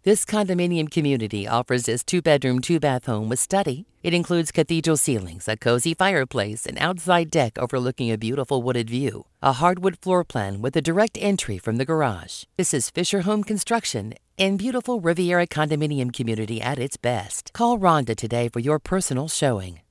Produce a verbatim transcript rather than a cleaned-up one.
This condominium community offers this two-bedroom, two-bath home with study. It includes cathedral ceilings, a cozy fireplace, an outside deck overlooking a beautiful wooded view, a hardwood floor plan with a direct entry from the garage. This is Fischer Home Construction and beautiful Riviera Condominium Community at its best. Call Rhonda today for your personal showing.